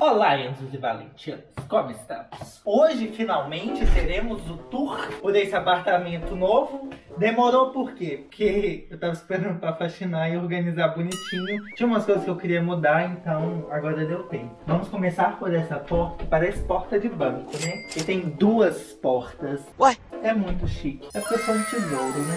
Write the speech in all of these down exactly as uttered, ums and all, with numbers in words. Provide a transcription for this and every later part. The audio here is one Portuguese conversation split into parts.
Olá, Enzos e Valentinos, como estamos? Hoje, finalmente, teremos o tour por esse apartamento novo. Demorou por quê? Porque eu tava esperando pra faxinar e organizar bonitinho. Tinha umas coisas que eu queria mudar, então agora deu tempo. Vamos começar por essa porta, que parece porta de banco, né? E tem duas portas. Ué? É muito chique. É porque eu sou um tesouro, né?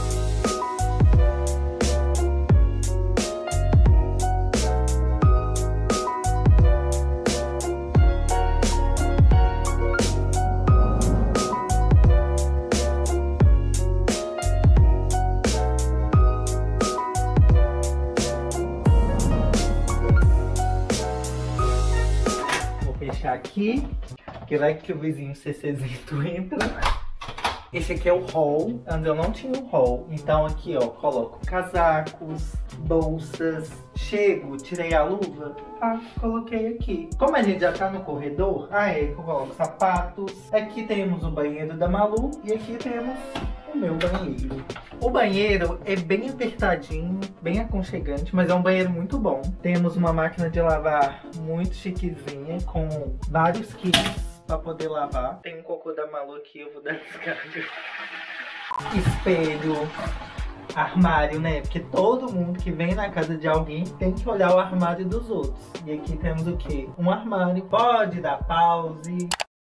Aqui, que vai que o vizinho CCzito entra. Esse aqui é o hall, antes eu não tinha um hall, então aqui ó, coloco casacos, bolsas, chego, tirei a luva, ah, coloquei aqui. Como a gente já tá no corredor, aí eu coloco sapatos. Aqui temos o banheiro da Malu e aqui temos o meu banheiro. O banheiro é bem apertadinho, bem aconchegante, mas é um banheiro muito bom. Temos uma máquina de lavar muito chiquezinha, com vários kits pra poder lavar. Tem um cocô da Malu aqui, eu vou dar descarga. Espelho, armário, né? Porque todo mundo que vem na casa de alguém tem que olhar o armário dos outros. E aqui temos o quê? Um armário. Pode dar pause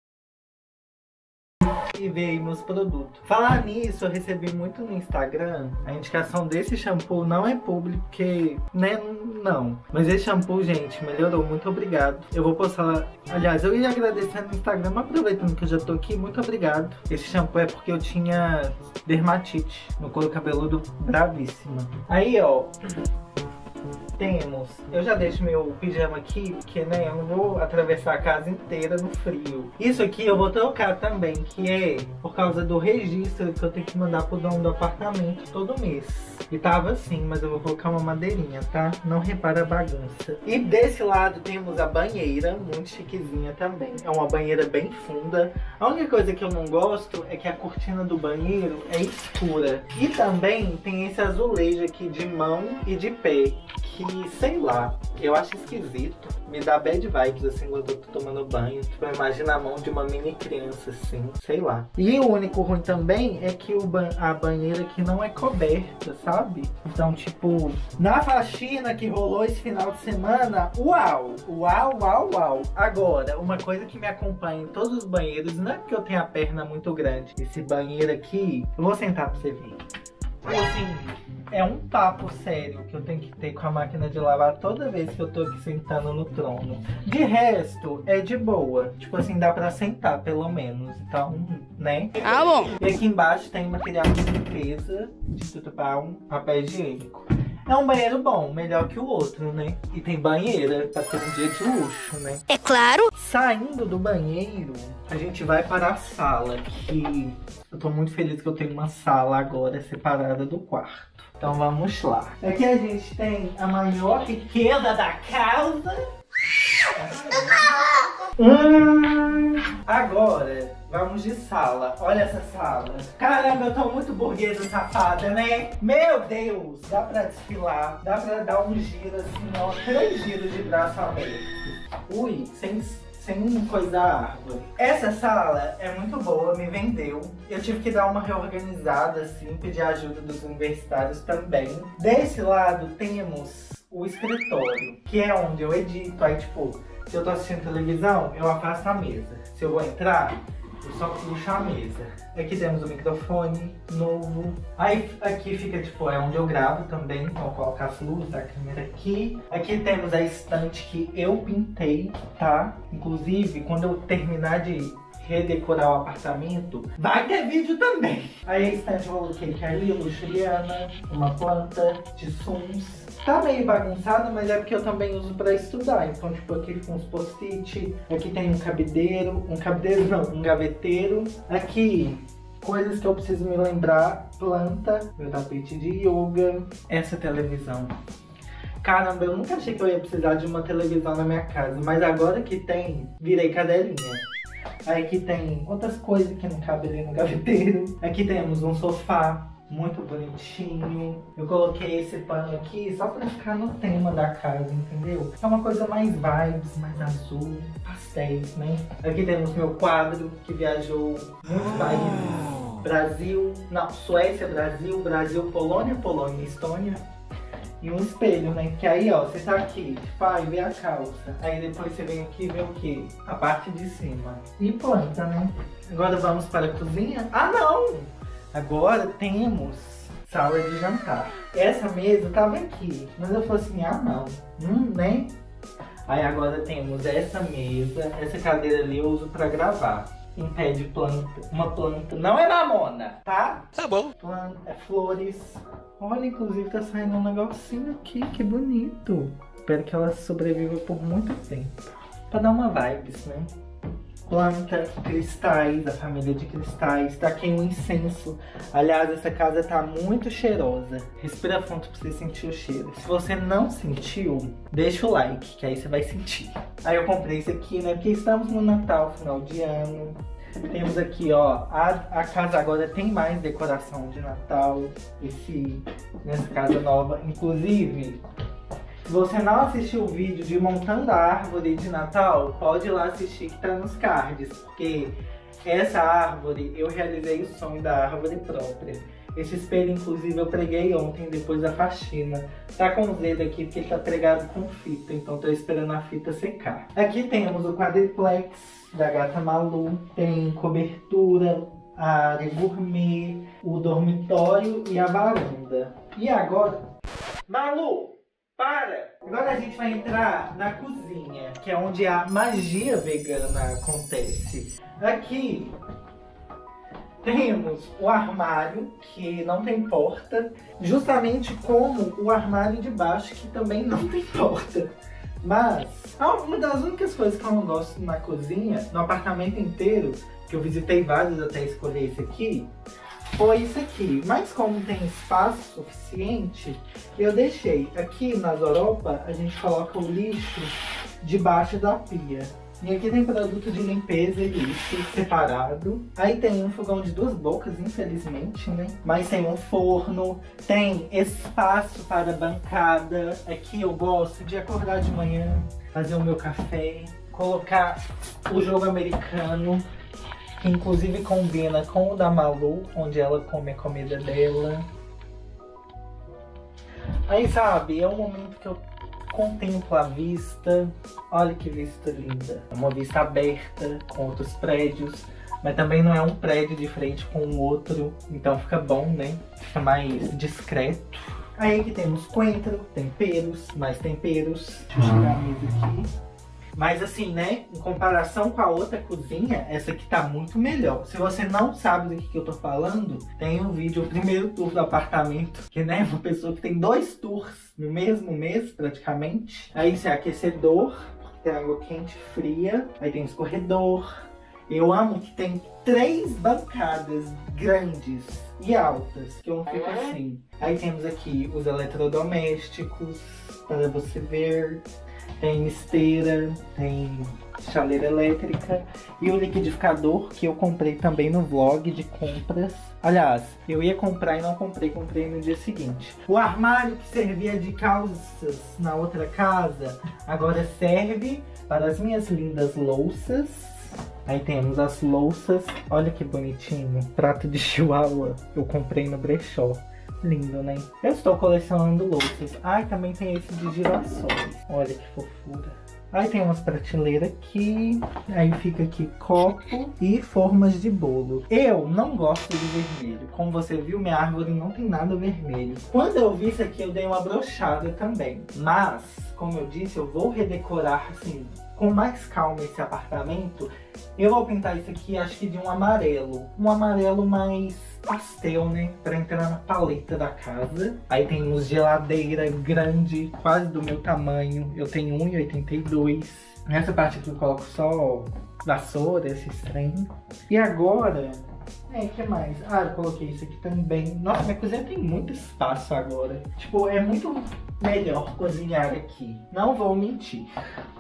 e ver meus produtos. Falar nisso, eu recebi muito no Instagram. A indicação desse shampoo não é público, porque, né, não. Mas esse shampoo, gente, melhorou. Muito obrigado. Eu vou postar lá. Aliás, eu ia agradecer no Instagram, mas aproveitando que eu já tô aqui, muito obrigado. Esse shampoo é porque eu tinha dermatite no couro cabeludo bravíssima. Aí, ó, temos, eu já deixo meu pijama aqui, porque né, eu não vou atravessar a casa inteira no frio. Isso aqui eu vou trocar também, que é por causa do registro que eu tenho que mandar pro dono do apartamento todo mês. E tava assim, mas eu vou colocar uma madeirinha, tá? Não repara a bagunça. E desse lado temos a banheira, muito chiquezinha também. É uma banheira bem funda. A única coisa que eu não gosto é que a cortina do banheiro é escura. E também tem esse azulejo aqui de mão e de pé, que, sei lá, eu acho esquisito. Me dá bad vibes, assim, quando eu tô tomando banho. Tipo, imagina a mão de uma mini criança, assim, sei lá. E o único ruim também é que o ba a banheira aqui não é coberta, sabe? Então, tipo, na faxina que rolou esse final de semana, uau! Uau, uau, uau! Agora, uma coisa que me acompanha em todos os banheiros, não é porque eu tenho a perna muito grande. Esse banheiro aqui, eu vou sentar pra você ver. Assim, é um papo sério que eu tenho que ter com a máquina de lavar toda vez que eu tô aqui sentando no trono. De resto, é de boa. Tipo assim, dá pra sentar pelo menos. Então, né? Ah, bom. E aqui embaixo tem material de limpeza, de tudo para um papel higiênico. É um banheiro bom, melhor que o outro, né? E tem banheira pra ter um dia de luxo, né? É claro. Saindo do banheiro, a gente vai para a sala, que eu tô muito feliz que eu tenho uma sala agora separada do quarto. Então vamos lá. Aqui a gente tem a maior riqueza da casa. Hum, agora, vamos de sala. Olha essa sala. Caramba, eu tô muito burguesa safada, né? Meu Deus, dá pra desfilar. Dá pra dar um giro assim, ó. Três giros de braço aberto. Ui, sem... sem coisar a árvore. Essa sala é muito boa, me vendeu. Eu tive que dar uma reorganizada, assim, pedir ajuda dos universitários também. Desse lado temos o escritório, que é onde eu edito. Aí, tipo, se eu tô assistindo televisão, eu afasto a mesa. Se eu vou entrar, eu só puxo a mesa. Aqui temos o microfone novo. Aí aqui fica, tipo, é onde eu gravo também. Então eu coloco as luzes da câmera aqui. Aqui temos a estante que eu pintei, tá? Inclusive, quando eu terminar de redecorar o apartamento, vai ter vídeo também. Aí a estante eu coloquei que é ali, luxuriana, uma planta de suns. Tá meio bagunçado, mas é porque eu também uso pra estudar. Então, tipo, aqui fica uns post-it. Aqui tem um cabideiro. Um cabideiro não, um gaveteiro. Aqui, coisas que eu preciso me lembrar. Planta, meu tapete de yoga. Essa televisão. Caramba, eu nunca achei que eu ia precisar de uma televisão na minha casa. Mas agora que tem, virei cadelinha. Aí aqui tem outras coisas que não cabem ali no gaveteiro. Aqui temos um sofá. muito bonitinho. Eu coloquei esse pano aqui só pra ficar no tema da casa, entendeu? É uma coisa mais vibes, mais azul, pastéis, né? Aqui temos meu quadro, que viajou muitos países. Brasil, não, Suécia, Brasil, Brasil, Polônia, Polônia, Estônia. E um espelho, né? Que aí, ó, você tá aqui, vai ver a calça. Aí depois você vem aqui e vê o quê? A parte de cima. E planta, né? Agora vamos para a cozinha. Ah, não! Agora temos sala de jantar. Essa mesa tava aqui, mas eu falei assim, ah não, hum, né? Aí agora temos essa mesa, essa cadeira ali eu uso pra gravar. Em pé de planta, uma planta, não é mamona, tá? Tá bom. Planta, é flores. Olha, inclusive tá saindo um negocinho aqui, que bonito. Espero que ela sobreviva por muito tempo. Pra dar uma vibes, né? Planta, cristais, a família de cristais. Tá aqui um incenso. Aliás, essa casa tá muito cheirosa. Respira fundo pra você sentir o cheiro. Se você não sentiu, deixa o like, que aí você vai sentir. Aí eu comprei isso aqui, né? Porque estamos no Natal, final de ano. Temos aqui, ó, a, a casa agora tem mais decoração de Natal. Esse, nessa casa nova. Inclusive, se você não assistiu o vídeo de montando a árvore de Natal, pode ir lá assistir que tá nos cards, porque essa árvore, eu realizei o sonho da árvore própria. Esse espelho, inclusive, eu preguei ontem, depois da faxina. Tá com o dedo aqui porque ele tá pregado com fita, então tô esperando a fita secar. Aqui temos o quadriplex da gata Malu, tem cobertura, a área gourmet, o dormitório e a varanda. E agora... Malu! Para! Agora a gente vai entrar na cozinha, que é onde a magia vegana acontece. Aqui temos o armário, que não tem porta, justamente como o armário de baixo, que também não tem porta. Mas uma das únicas coisas que eu não gosto na cozinha, no apartamento inteiro, que eu visitei vários até escolher esse aqui, foi isso aqui. Mas como tem espaço suficiente, eu deixei. Aqui nas Europa, a gente coloca o lixo debaixo da pia. E aqui tem produto de limpeza e lixo separado. Aí tem um fogão de duas bocas, infelizmente, né? Mas tem um forno, tem espaço para bancada. Aqui eu gosto de acordar de manhã, fazer o meu café, colocar o jogo americano, que inclusive combina com o da Malu, onde ela come a comida dela. Aí, sabe, é um momento que eu contemplo a vista. Olha que vista linda. É uma vista aberta, com outros prédios, mas também não é um prédio de frente com o outro, então fica bom, né? Fica mais discreto. Aí aqui temos coentro, temperos, mais temperos. Deixa eu tirar a mesa aqui. Mas assim, né, em comparação com a outra cozinha, essa aqui tá muito melhor. Se você não sabe do que, que eu tô falando, tem um vídeo, o primeiro tour do apartamento, que né, uma pessoa que tem dois tours no mesmo mês, praticamente. Aí esse é aquecedor, porque tem água quente e fria. Aí tem escorredor. Eu amo que tem três bancadas grandes e altas, que eu fico assim. Aí temos aqui os eletrodomésticos, para você ver. Tem esteira, tem chaleira elétrica e o liquidificador que eu comprei também no vlog de compras. Aliás, eu ia comprar e não comprei, comprei no dia seguinte. O armário que servia de calças na outra casa, agora serve para as minhas lindas louças. Aí temos as louças, olha que bonitinho, prato de chihuahua, eu comprei no brechó. Lindo, né? Eu estou colecionando louças. Ai, também tem esse de girassóis. Olha que fofura. Aí tem umas prateleiras aqui. Aí fica aqui copo e formas de bolo. Eu não gosto de vermelho. Como você viu, minha árvore não tem nada vermelho. Quando eu vi isso aqui, eu dei uma brochada também. Mas, como eu disse, eu vou redecorar assim, com mais calma esse apartamento. Eu vou pintar isso aqui, acho que de um amarelo. Um amarelo mais pastel, né? Pra entrar na paleta da casa. Aí temos geladeira grande, quase do meu tamanho. Eu tenho um e oitenta e dois. Nessa parte aqui eu coloco só vassoura, esse trem. E agora... É, o que mais? Ah, eu coloquei isso aqui também. Nossa, minha cozinha tem muito espaço agora. Tipo, é muito melhor cozinhar aqui. Não vou mentir.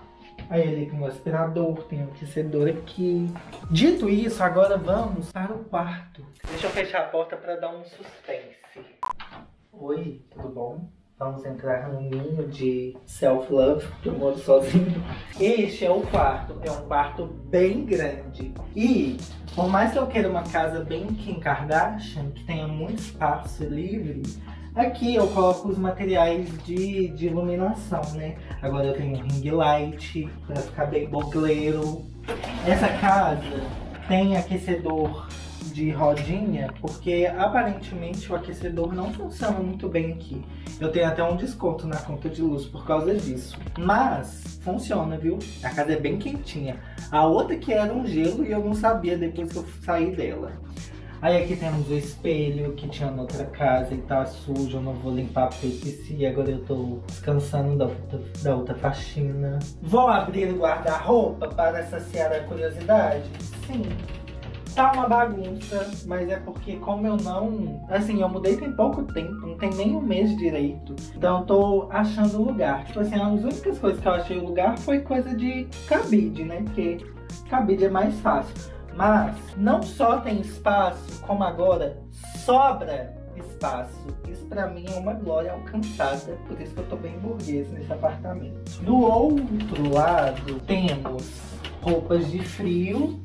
Aí ele tem um aspirador, tem um aquecedor aqui. Dito isso, agora vamos para o quarto. Deixa eu fechar a porta para dar um suspense. Oi, tudo bom? Vamos entrar num ninho de self-love, porque eu moro sozinho. Este é o quarto. É um quarto bem grande. E, por mais que eu queira uma casa bem Kim Kardashian, que tenha muito espaço livre, aqui eu coloco os materiais de, de iluminação, né? Agora eu tenho um ring light, pra ficar bem bogleiro. Essa casa tem aquecedor de rodinha, porque aparentemente o aquecedor não funciona muito bem aqui. Eu tenho até um desconto na conta de luz por causa disso. Mas funciona, viu? A casa é bem quentinha. A outra que era um gelo e eu não sabia depois que eu saí dela. Aí aqui temos o espelho que tinha na outra casa e tá sujo, eu não vou limpar porque eu esqueci. Agora eu tô descansando da outra, da outra faxina. Vou abrir o guarda-roupa para saciar a curiosidade? Sim. Tá uma bagunça, mas é porque como eu não... Assim, eu mudei tem pouco tempo, não tem nem um mês direito. Então eu tô achando o lugar. Tipo assim, as únicas coisas que eu achei o lugar foi coisa de cabide, né? Porque cabide é mais fácil. Mas não só tem espaço, como agora sobra espaço. Isso pra mim é uma glória alcançada, por isso que eu tô bem burguês nesse apartamento. Do outro lado, temos roupas de frio,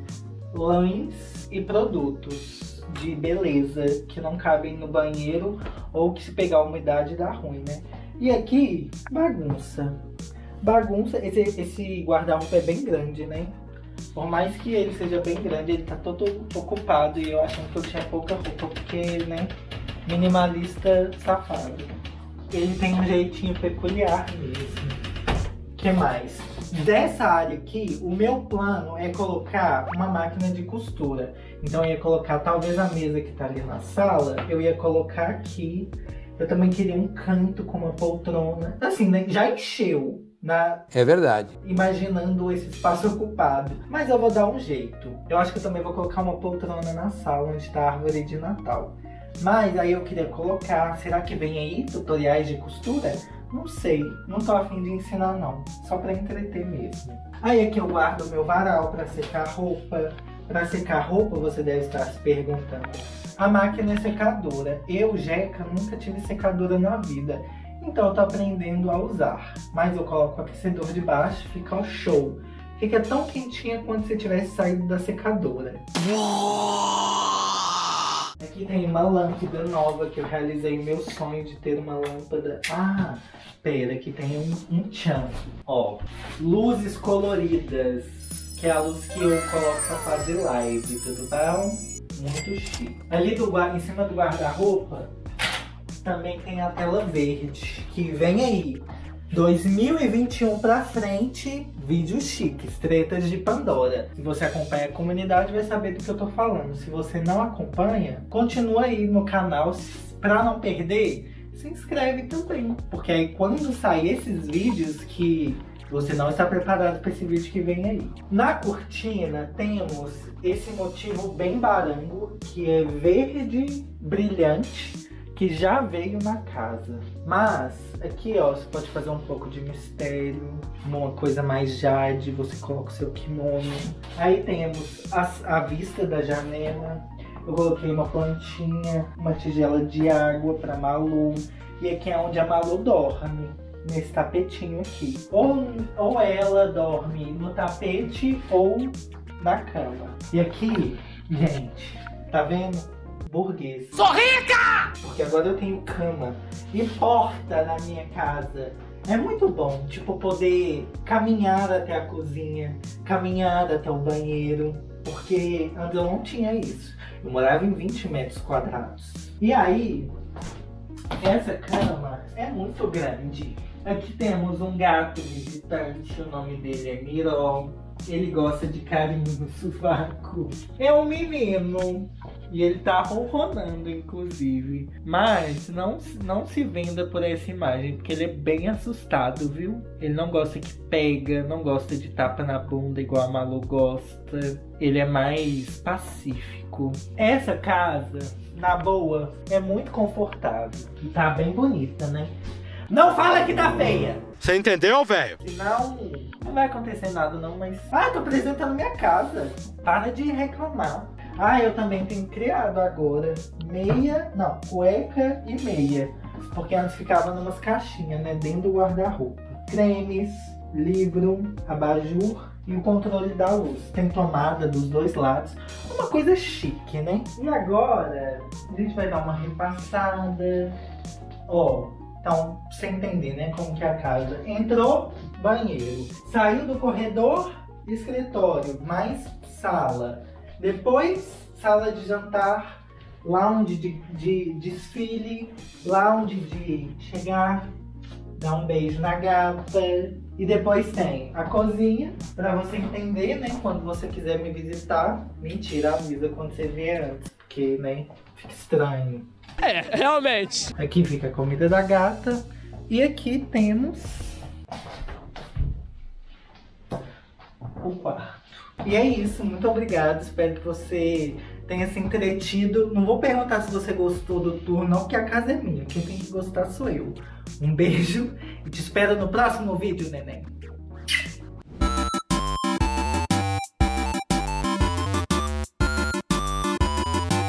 lãs e produtos de beleza que não cabem no banheiro ou que se pegar umidade dá ruim, né? E aqui, bagunça. Bagunça, esse, esse guarda-roupa é bem grande, né? Por mais que ele seja bem grande, ele tá todo ocupado e eu achando que eu tinha pouca roupa, porque, né, minimalista safado. Ele tem um jeitinho peculiar mesmo. O que mais? Dessa área aqui, o meu plano é colocar uma máquina de costura. Então eu ia colocar talvez a mesa que tá ali na sala, eu ia colocar aqui. Eu também queria um canto com uma poltrona. Assim, né, já encheu. Na... É verdade. Imaginando esse espaço ocupado. Mas eu vou dar um jeito. Eu acho que eu também vou colocar uma poltrona na sala onde está a árvore de Natal. Mas aí eu queria colocar... Será que vem aí tutoriais de costura? Não sei. Não tô afim de ensinar não. Só pra entreter mesmo. Aí aqui eu guardo o meu varal pra secar roupa. Pra secar roupa você deve estar se perguntando. A máquina é secadora. Eu, Jeca, nunca tive secadora na vida. Então eu tô aprendendo a usar. Mas eu coloco o aquecedor de baixo, fica o show. Fica tão quentinha quanto se tivesse saído da secadora. Aqui tem uma lâmpada nova que eu realizei meu sonho de ter uma lâmpada. Ah, pera, aqui tem um, um tchan. Ó, luzes coloridas, que é a luz que eu coloco pra fazer live, tudo bom? Muito chique. Ali do, em cima do guarda-roupa, também tem a tela verde, que vem aí, dois mil e vinte e um pra frente, vídeos chiques, tretas de Pandora. Se você acompanha a comunidade vai saber do que eu tô falando. Se você não acompanha, continua aí no canal, pra não perder, se inscreve também. Porque aí quando sair esses vídeos que você não está preparado para esse vídeo que vem aí. Na cortina temos esse motivo bem barango, que é verde brilhante, que já veio na casa. Mas aqui ó, você pode fazer um pouco de mistério, uma coisa mais jade, você coloca o seu kimono. Aí temos a, a vista da janela. Eu coloquei uma plantinha, uma tigela de água para Malu. E aqui é onde a Malu dorme, nesse tapetinho aqui. Ou, ou ela dorme no tapete ou na cama. E aqui, gente, tá vendo? Burguês. Sou rica! Porque agora eu tenho cama e porta na minha casa. É muito bom, tipo, poder caminhar até a cozinha, caminhar até o banheiro. Porque antes eu não tinha isso. Eu morava em vinte metros quadrados. E aí, essa cama é muito grande. Aqui temos um gato visitante, o nome dele é Miró. Ele gosta de carinho no sovaco. É um menino. E ele tá ronronando, inclusive. Mas não, não se venda por essa imagem, porque ele é bem assustado, viu? Ele não gosta que pega, não gosta de tapa na bunda igual a Malu gosta. Ele é mais pacífico. Essa casa, na boa, é muito confortável. E tá bem bonita, né? Não fala que tá feia! Você entendeu, velho? Senão Não vai acontecer nada não, mas... Ah, tô apresentando minha casa. Para de reclamar. Ah, eu também tenho criado agora meia, não, cueca e meia. Porque antes ficava numas caixinhas, né, dentro do guarda-roupa. Cremes, livro, abajur e o controle da luz. Tem tomada dos dois lados. Uma coisa chique, né? E agora, a gente vai dar uma repassada. Ó, então, pra você entender, né, como que é a casa. Entrou, banheiro. Saiu do corredor, escritório, mais sala. Depois, sala de jantar, lounge de, de desfile, lounge de chegar, dar um beijo na gata. E depois tem a cozinha, pra você entender, né, quando você quiser me visitar. Mentira, avisa quando você vier antes, porque, né, fica estranho. É, realmente. Aqui fica a comida da gata. E aqui temos o quarto. E é isso, muito obrigado. Espero que você tenha se entretido. Não vou perguntar se você gostou do tour, não, porque a casa é minha. Quem tem que gostar sou eu. Um beijo e te espero no próximo vídeo, neném.